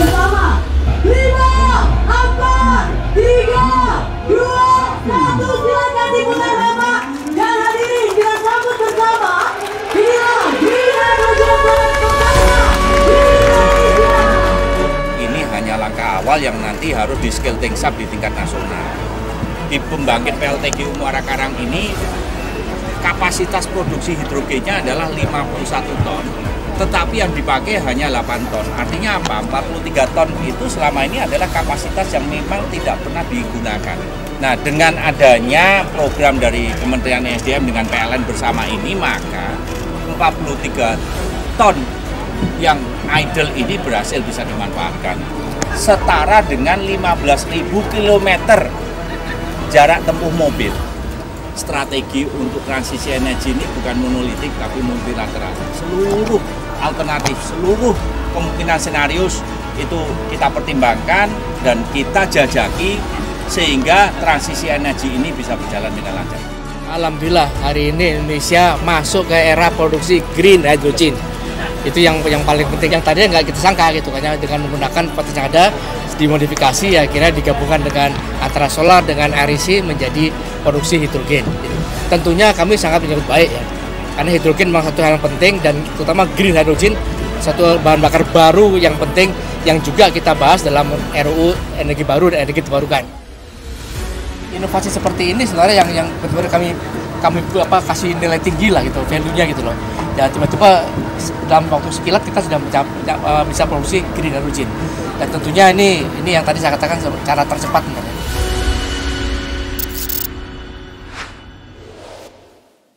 bersama. 5, 4, 3, 2, 1. Silakan dimulai Bapak dan hadirin, kita sambut bersama. Inilah Green Hydrogen Plant pertama di Indonesia. Ini hanya langkah awal yang nanti harus di scale things up di tingkat nasional. Di pembangkit PLTGU Muara Karang ini kapasitas produksi hidrogennya adalah 51 ton, tetapi yang dipakai hanya 8 ton. Artinya apa? 43 ton itu selama ini adalah kapasitas yang memang tidak pernah digunakan. Nah, dengan adanya program dari Kementerian ESDM dengan PLN bersama ini, maka 43 ton yang idle ini berhasil bisa dimanfaatkan. Setara dengan 15.000 km jarak tempuh mobil. Strategi untuk transisi energi ini bukan monolitik tapi multilateral. Seluruh alternatif, seluruh kemungkinan senarius itu kita pertimbangkan dan kita jajaki sehingga transisi energi ini bisa berjalan dengan lancar. Alhamdulillah hari ini Indonesia masuk ke era produksi green hydrogen. Itu yang paling penting, yang tadinya nggak kita sangka gitu, karena dengan menggunakan potensi yang ada dimodifikasi ya, akhirnya digabungkan dengan antara solar dengan REC menjadi produksi hidrogen. Tentunya kami sangat menyambut baik ya, karena hidrogen memang satu hal yang penting dan terutama green hydrogen satu bahan bakar baru yang penting yang juga kita bahas dalam RUU energi baru dan energi terbarukan. Inovasi seperti ini sebenarnya yang benar-benar kami kasih nilai tinggi lah gitu, value-nya gitu loh. Ya tiba-tiba dalam waktu sekilat kita sudah bisa produksi green hydrogen. Dan tentunya ini yang tadi saya katakan cara tercepat.